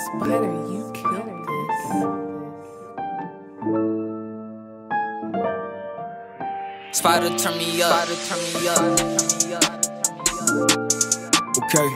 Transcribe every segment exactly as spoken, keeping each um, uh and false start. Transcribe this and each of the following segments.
Spider, you killed this. Spider, turn me up. Spider, turn me up. Okay.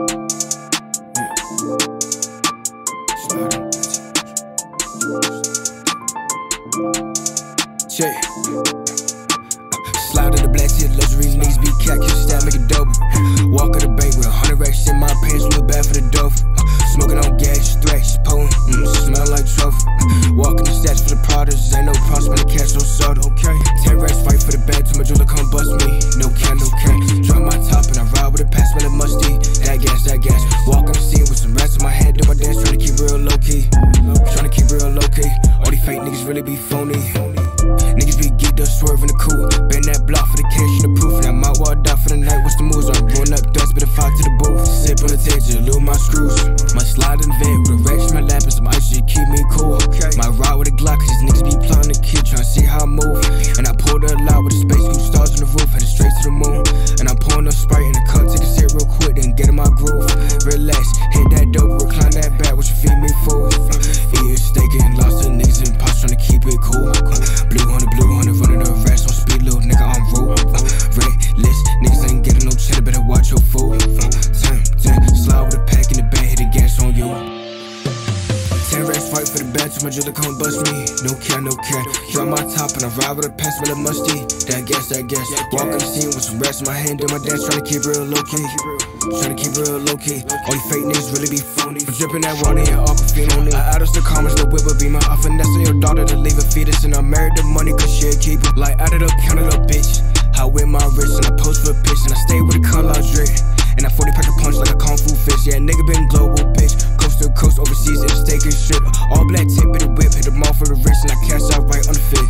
Yeah. Check. Slide to the black shit, luxury niggas be cat, kill stat, make it double. Walk of the bank with a hundred racks in my pants, look bad for the dope. Smoking on gas, thrash, potent, mm, smell like truffle. Walking the stats for the products, ain't no problem, spend the cash, no soda. Okay. Ten racks, fight for the bag, till my jeweler come bust me. No can, no can. Drop my top and I ride with a pass, smell it musty. That gas, that gas. Walk on the scene with some rats in my head, do my dance, trying to keep real low key. Trying to keep real low key. All these fake niggas really be phony. Niggas be geeked up, swerving the coupe. Bend that block for the cash and the proof. And I'm out walled out for the night, what's the moves? I'm blowing up dust, but if I to the booth. Sip on the table, just lose my screws. My slide in the vent with a racks in my lap and some ice shit keep me cool. My ride with a Glock, cause these niggas be plotting the kid, trying to see how I move. And I pulled her loud with the space coupe stars on the roof, headed straight to the moon. And I'm pouring up Sprite in the cup, take a sip real quick, then get in my groove. Relax, hit that dope, recline that back, what you feed me for? Eating steak and lobster, niggas in pots trying to keep it cool. Blue on the blue on the running the rest on speed, little nigga on road. Red list, niggas ain't getting no cheddar, better watch your food. Turn, turn, slide with a pack in the bag, hit the gas on you. Ten racks fight for the bag, till my jeweler come bust me. No care, no care. Drop my top and I ride with a pass, smell it musty. That gas, that gas. Walk on the scene with some rats in my hand, do my dance, trying to keep real low key. Trying to keep real low key. All these fake niggas really be phony. I'm dripping that water and aquafina on it. I add us the comments, the whip a beamer. I finesse your daughter to leave a fetus, and I'm married to money cause she a keeper. Like add it up, count it up, bitch. I wear my wrist and I pose for a pitch, and I stay with a con lingerie. And I forty pack a punch like a kung fu fist. Yeah, nigga been global, bitch. Coast to coast, overseas, in a steak and shit. All black tip in the whip, hit them off for the wrist, and I cash out right on the fit.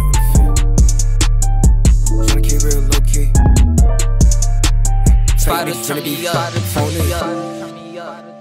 Tryna keep real low key. Spider, turn me up. Spider, turn me up.